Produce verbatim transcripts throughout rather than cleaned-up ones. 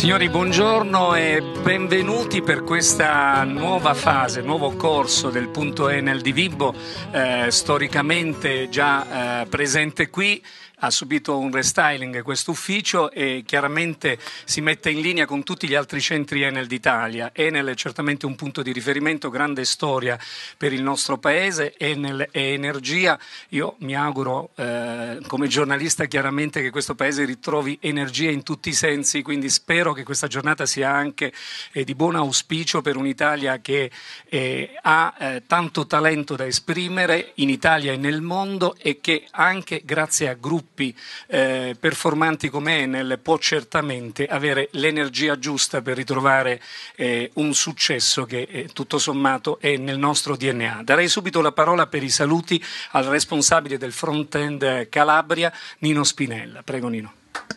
Signori, buongiorno e benvenuti per questa nuova fase, nuovo corso del punto Enel di Vibo, eh, storicamente già eh, presente qui. Ha subito un restyling questo ufficio e chiaramente si mette in linea con tutti gli altri centri Enel d'Italia. Enel è certamente un punto di riferimento, grande storia per il nostro paese. Enel è energia. Io mi auguro eh, come giornalista chiaramente che questo paese ritrovi energia in tutti i sensi, quindi spero che questa giornata sia anche eh, di buon auspicio per un'Italia che eh, ha eh, tanto talento da esprimere in Italia e nel mondo e che anche grazie a gruppi Eh, performanti come Enel può certamente avere l'energia giusta per ritrovare eh, un successo che eh, tutto sommato è nel nostro D N A. Darei subito la parola per i saluti al responsabile del front-end Calabria, Nino Spinella. Prego Nino.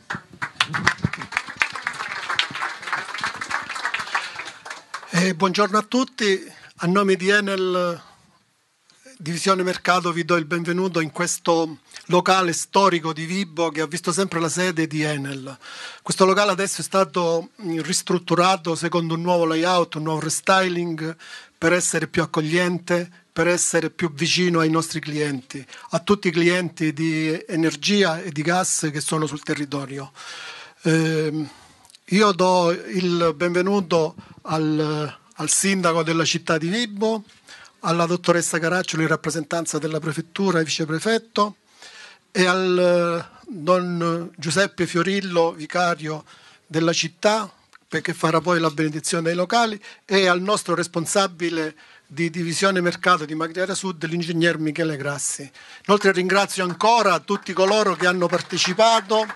Eh, buongiorno a tutti, a nome di Enel Divisione Mercato vi do il benvenuto in questo locale storico di Vibo che ha visto sempre la sede di Enel. Questo locale adesso è stato ristrutturato secondo un nuovo layout, un nuovo restyling per essere più accogliente, per essere più vicino ai nostri clienti, a tutti i clienti di energia e di gas che sono sul territorio. Eh, io do il benvenuto al, al sindaco della città di Vibo, alla dottoressa Caracciolo in rappresentanza della prefettura e viceprefetto e al don Giuseppe Fiorillo, vicario della città, perché farà poi la benedizione dei locali, e al nostro responsabile di divisione mercato di Magriara Sud, l'ingegner Michele Grassi. Inoltre ringrazio ancora tutti coloro che hanno partecipato,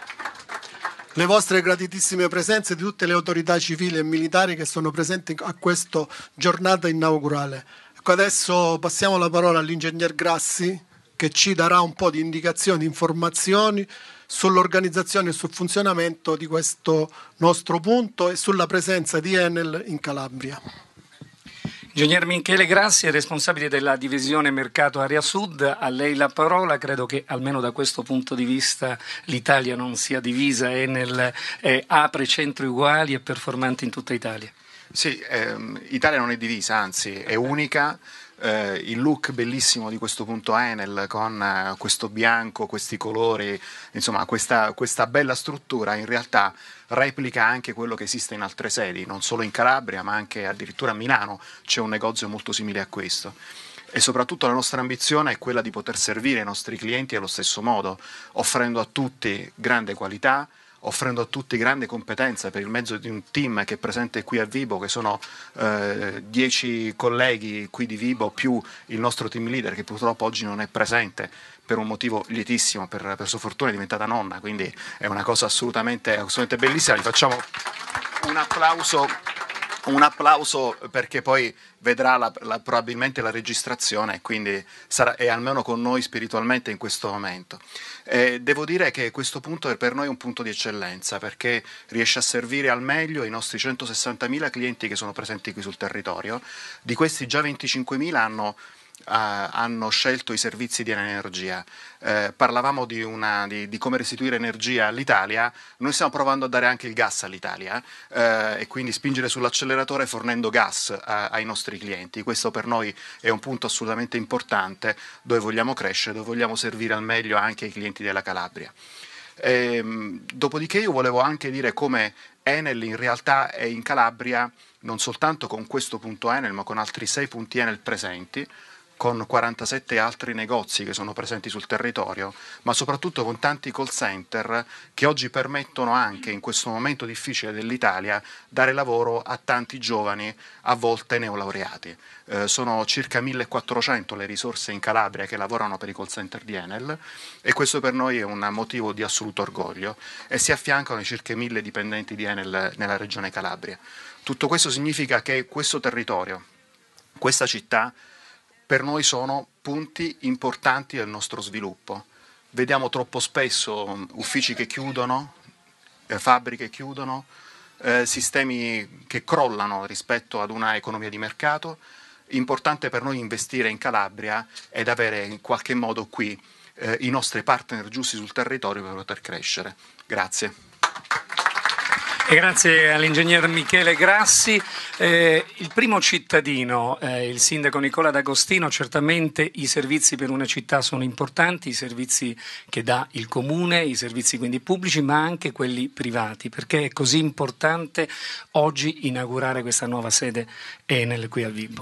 le vostre gratitissime presenze di tutte le autorità civili e militari che sono presenti a questa giornata inaugurale. Ecco, adesso passiamo la parola all'ingegner Grassi che ci darà un po' di indicazioni, informazioni sull'organizzazione e sul funzionamento di questo nostro punto e sulla presenza di Enel in Calabria. Ingegner Michele Grassi è responsabile della divisione Mercato Area Sud, a lei la parola. Credo che almeno da questo punto di vista l'Italia non sia divisa, Enel eh, apre centri uguali e performanti in tutta Italia. Sì, ehm, Italia non è divisa, anzi è unica. Eh, il look bellissimo di questo punto Enel con eh, questo bianco, questi colori, insomma questa, questa bella struttura in realtà replica anche quello che esiste in altre sedi, non solo in Calabria ma anche addirittura a Milano c'è un negozio molto simile a questo. E soprattutto la nostra ambizione è quella di poter servire i nostri clienti allo stesso modo, offrendo a tutti grande qualità, offrendo a tutti grande competenza per il mezzo di un team che è presente qui a Vibo, che sono eh, dieci colleghi qui di Vibo più il nostro team leader che purtroppo oggi non è presente per un motivo lietissimo, per, per sua fortuna è diventata nonna, quindi è una cosa assolutamente, assolutamente bellissima. Gli facciamo un applauso, un applauso perché poi vedrà la, la, probabilmente la registrazione e quindi sarà, è almeno con noi spiritualmente in questo momento. Eh, devo dire che questo punto è per noi un punto di eccellenza perché riesce a servire al meglio i nostri centosessantamila clienti che sono presenti qui sul territorio. Di questi già venticinquemila hanno Uh, hanno scelto i servizi di energia. Uh, parlavamo di, una, di, di come restituire energia all'Italia, noi stiamo provando a dare anche il gas all'Italia uh, e quindi spingere sull'acceleratore fornendo gas uh, ai nostri clienti. Questo per noi è un punto assolutamente importante dove vogliamo crescere, dove vogliamo servire al meglio anche i clienti della Calabria. E, dopodiché io volevo anche dire come Enel in realtà è in Calabria non soltanto con questo punto Enel ma con altri sei punti Enel presenti, con quarantasette altri negozi che sono presenti sul territorio, ma soprattutto con tanti call center che oggi permettono anche in questo momento difficile dell'Italia dare lavoro a tanti giovani, a volte neolaureati. Eh, sono circa millequattrocento le risorse in Calabria che lavorano per i call center di Enel e questo per noi è un motivo di assoluto orgoglio e si affiancano i circa mille dipendenti di Enel nella regione Calabria. Tutto questo significa che questo territorio, questa città, per noi sono punti importanti del nostro sviluppo. Vediamo troppo spesso uffici che chiudono, eh, fabbriche che chiudono, eh, sistemi che crollano rispetto ad una economia di mercato. Importante per noi investire in Calabria ed avere in qualche modo qui eh, i nostri partner giusti sul territorio per poter crescere. Grazie. E grazie all'ingegner Michele Grassi. Eh, il primo cittadino, eh, il sindaco Nicola D'Agostino, certamente i servizi per una città sono importanti, i servizi che dà il comune, i servizi quindi pubblici, ma anche quelli privati, perché è così importante oggi inaugurare questa nuova sede Enel qui a Vibo.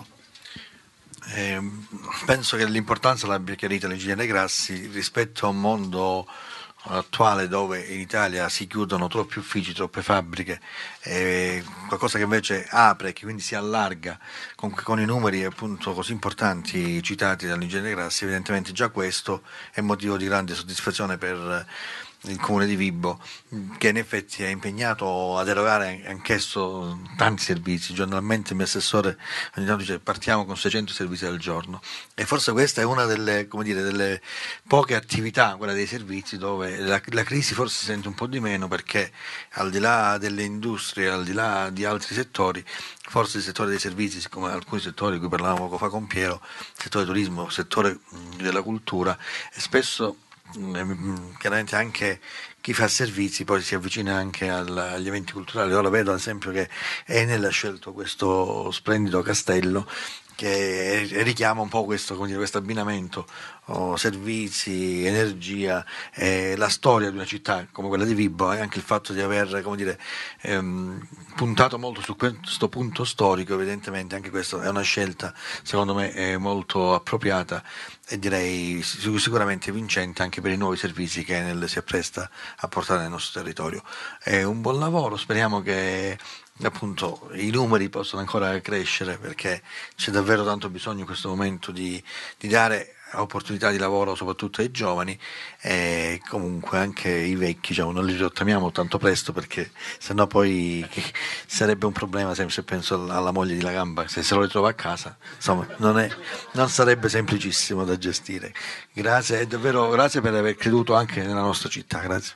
Eh, penso che l'importanza l'abbia chiarita l'ingegnere Grassi rispetto a un mondo attuale dove in Italia si chiudono troppi uffici, troppe fabbriche, eh, qualcosa che invece apre, che quindi si allarga con, con i numeri appunto così importanti citati dall'ingegnere Grassi. Evidentemente già questo è motivo di grande soddisfazione per il comune di Vibo, che in effetti è impegnato ad erogare anch'esso tanti servizi. Giornalmente il mio assessore ogni tanto dice partiamo con seicento servizi al giorno, e forse questa è una delle, come dire, delle poche attività, quella dei servizi, dove la, la crisi forse si sente un po' di meno, perché al di là delle industrie, al di là di altri settori, forse il settore dei servizi, siccome alcuni settori di cui parlavamo poco fa con Piero, il settore del turismo, il settore della cultura, e spesso chiaramente anche chi fa servizi poi si avvicina anche al, agli eventi culturali. Ora vedo ad esempio che Enel ha scelto questo splendido castello che richiama un po' questo, come dire, questo abbinamento, oh, servizi, energia, eh, la storia di una città come quella di Vibo, e anche il fatto di aver, come dire, ehm, puntato molto su questo punto storico. Evidentemente anche questa è una scelta secondo me è molto appropriata e direi sicuramente vincente anche per i nuovi servizi che Enel si appresta a portare nel nostro territorio. È un buon lavoro, speriamo che appunto i numeri possano ancora crescere, perché c'è davvero tanto bisogno in questo momento di, di dare opportunità di lavoro soprattutto ai giovani, e comunque anche i vecchi, diciamo, non li rirottamiamo tanto presto, perché sennò poi sarebbe un problema. Sempre se penso alla moglie di Lagamba, se se lo ritrova a casa, insomma non, è, non sarebbe semplicissimo da gestire. Grazie, davvero grazie per aver creduto anche nella nostra città. Grazie.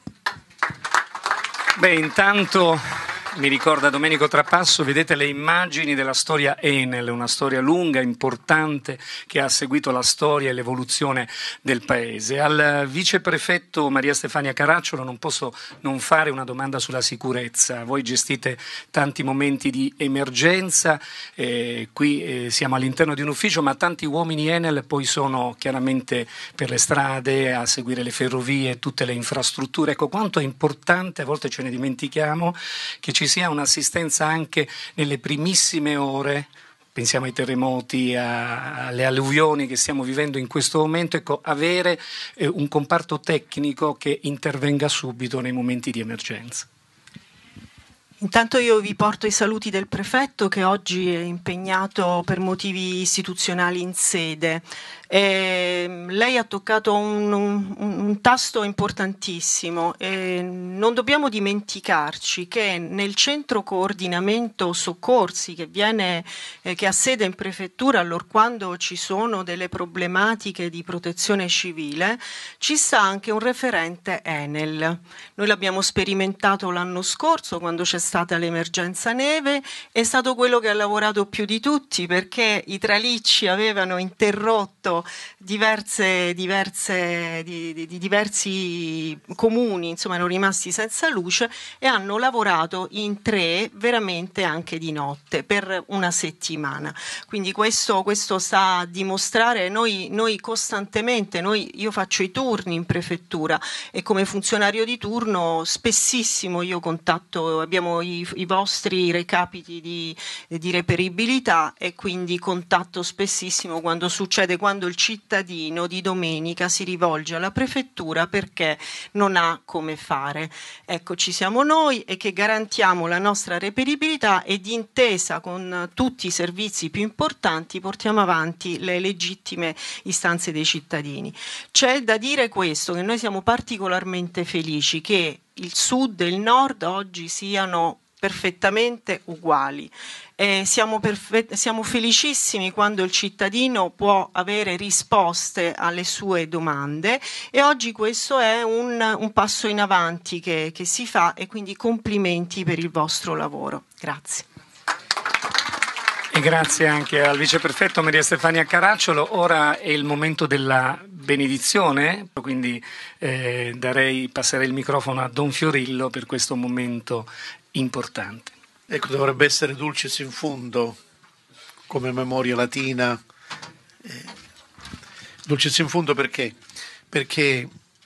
Beh, intanto mi ricorda Domenico Trapasso, vedete le immagini della storia Enel, una storia lunga, importante, che ha seguito la storia e l'evoluzione del paese. Al viceprefetto Maria Stefania Caracciolo non posso non fare una domanda sulla sicurezza. Voi gestite tanti momenti di emergenza, eh, qui eh, siamo all'interno di un ufficio, ma tanti uomini Enel poi sono chiaramente per le strade, a seguire le ferrovie, tutte le infrastrutture. Ecco quanto è importante, a volte ce ne dimentichiamo, che ci sia un'assistenza anche nelle primissime ore. Pensiamo ai terremoti, a, alle alluvioni che stiamo vivendo in questo momento. Ecco, avere eh, un comparto tecnico che intervenga subito nei momenti di emergenza. Intanto io vi porto i saluti del prefetto, che oggi è impegnato per motivi istituzionali in sede. Eh, lei ha toccato un, un, un tasto importantissimo. Eh, non dobbiamo dimenticarci che nel centro coordinamento soccorsi che, viene, eh, che ha sede in prefettura, allorquando ci sono delle problematiche di protezione civile, ci sta anche un referente Enel. Noi l'abbiamo sperimentato l'anno scorso quando c'è stata l'emergenza neve. È stato quello che ha lavorato più di tutti, perché i tralicci avevano interrotto diverse, diverse di, di, di diversi comuni, insomma, erano rimasti senza luce, e hanno lavorato in tre veramente anche di notte per una settimana. Quindi questo, questo sta a dimostrare, noi, noi costantemente, noi, io faccio i turni in prefettura e come funzionario di turno spessissimo io contatto, abbiamo i, i vostri recapiti di, di reperibilità, e quindi contatto spessissimo quando succede, quando il cittadino di domenica si rivolge alla prefettura perché non ha come fare. Ecco, ci siamo noi, e che garantiamo la nostra reperibilità, e d'intesa con tutti i servizi più importanti portiamo avanti le legittime istanze dei cittadini. C'è da dire questo, che noi siamo particolarmente felici che il sud e il nord oggi siano perfettamente uguali. Eh, siamo, perfe- siamo felicissimi quando il cittadino può avere risposte alle sue domande, e oggi questo è un, un passo in avanti che, che si fa, e quindi complimenti per il vostro lavoro. Grazie. E grazie anche al viceprefetto Maria Stefania Caracciolo. Ora è il momento della benedizione, quindi eh, darei, passerei il microfono a Don Fiorillo per questo momento importante. Ecco, dovrebbe essere dulcis in fundo, come memoria latina. Eh, dulcis in fundo perché? Perché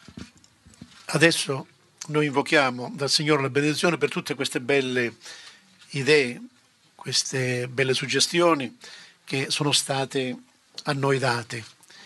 adesso noi invochiamo dal Signore la benedizione per tutte queste belle idee, queste belle suggestioni che sono state a noi date.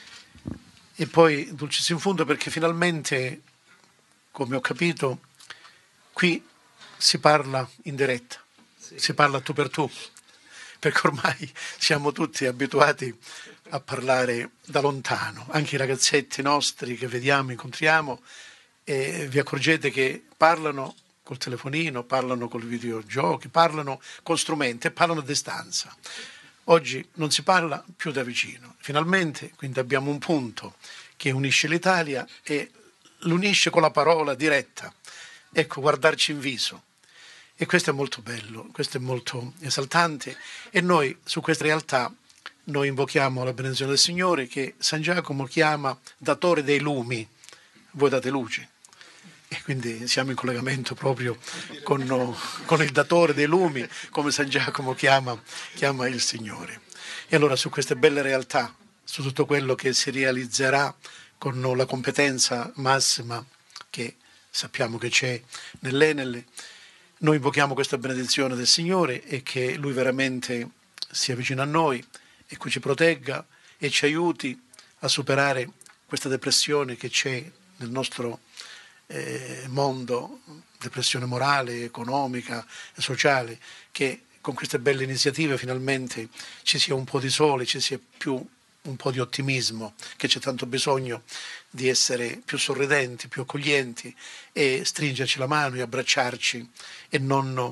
E poi dulcis in fundo perché finalmente, come ho capito, qui si parla in diretta, sì. Si parla tu per tu, perché ormai siamo tutti abituati a parlare da lontano, anche i ragazzetti nostri che vediamo, incontriamo, e vi accorgete che parlano col telefonino, parlano col videogiochi, parlano con strumenti e parlano a distanza. Oggi non si parla più da vicino. Finalmente, quindi abbiamo un punto che unisce l'Italia e l'unisce con la parola diretta. Ecco, guardarci in viso. E questo è molto bello, questo è molto esaltante. E noi, su questa realtà, noi invochiamo la benedizione del Signore che San Giacomo chiama datore dei lumi. Voi date luce. E quindi siamo in collegamento proprio con, con il datore dei lumi, come San Giacomo chiama, chiama il Signore. E allora su queste belle realtà, su tutto quello che si realizzerà con la competenza massima che sappiamo che c'è nell'Enel, noi invochiamo questa benedizione del Signore e che Lui veramente sia vicino a noi e che ci protegga e ci aiuti a superare questa depressione che c'è nel nostro Eh, mondo, depressione morale, economica e sociale, che con queste belle iniziative finalmente ci sia un po' di sole, ci sia più un po' di ottimismo, che c'è tanto bisogno di essere più sorridenti, più accoglienti e stringerci la mano e abbracciarci e non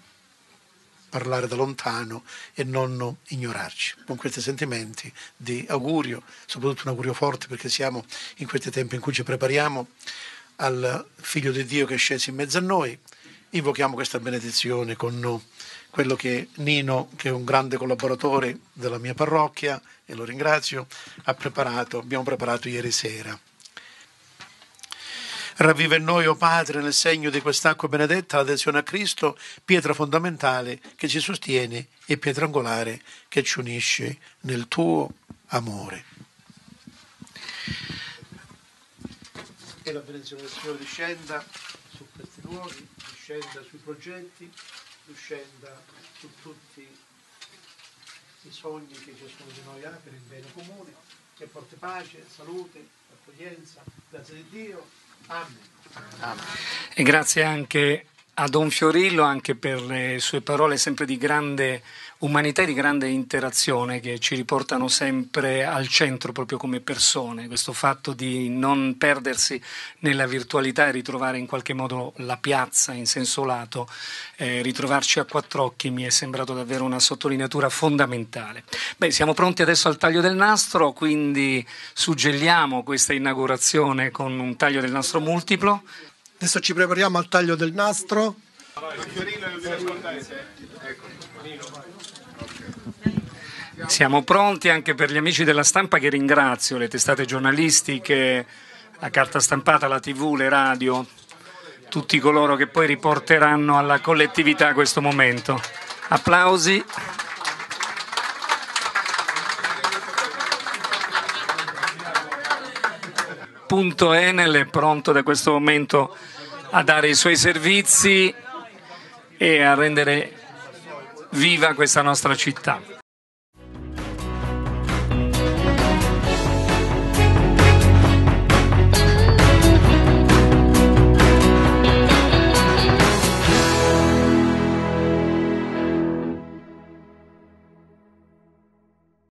parlare da lontano e non ignorarci. Con questi sentimenti di augurio, soprattutto un augurio forte perché siamo in questi tempi in cui ci prepariamo al Figlio di Dio che è sceso in mezzo a noi, invochiamo questa benedizione con quello che Nino, che è un grande collaboratore della mia parrocchia, e lo ringrazio, ha preparato, abbiamo preparato ieri sera. Ravviva in noi, o Padre, nel segno di quest'acqua benedetta, l'adesione a Cristo, pietra fondamentale che ci sostiene e pietra angolare che ci unisce nel tuo amore. E la benedizione del Signore discenda su questi luoghi, discenda sui progetti, discenda su tutti i sogni che ciascuno di noi ha per il bene comune, che porti pace, salute, accoglienza, grazie di Dio. Amen. Amen. E grazie anche a Don Fiorillo anche per le sue parole sempre di grande umanità e di grande interazione che ci riportano sempre al centro proprio come persone, questo fatto di non perdersi nella virtualità e ritrovare in qualche modo la piazza in senso lato, eh, ritrovarci a quattro occhi mi è sembrato davvero una sottolineatura fondamentale. Beh, siamo pronti adesso al taglio del nastro, quindi suggelliamo questa inaugurazione con un taglio del nastro multiplo. Adesso ci prepariamo al taglio del nastro. Siamo pronti anche per gli amici della stampa che ringrazio, le testate giornalistiche, la carta stampata, la tivù, le radio, tutti coloro che poi riporteranno alla collettività questo momento. Applausi. Punto Enel è pronto da questo momento a dare i suoi servizi e a rendere viva questa nostra città.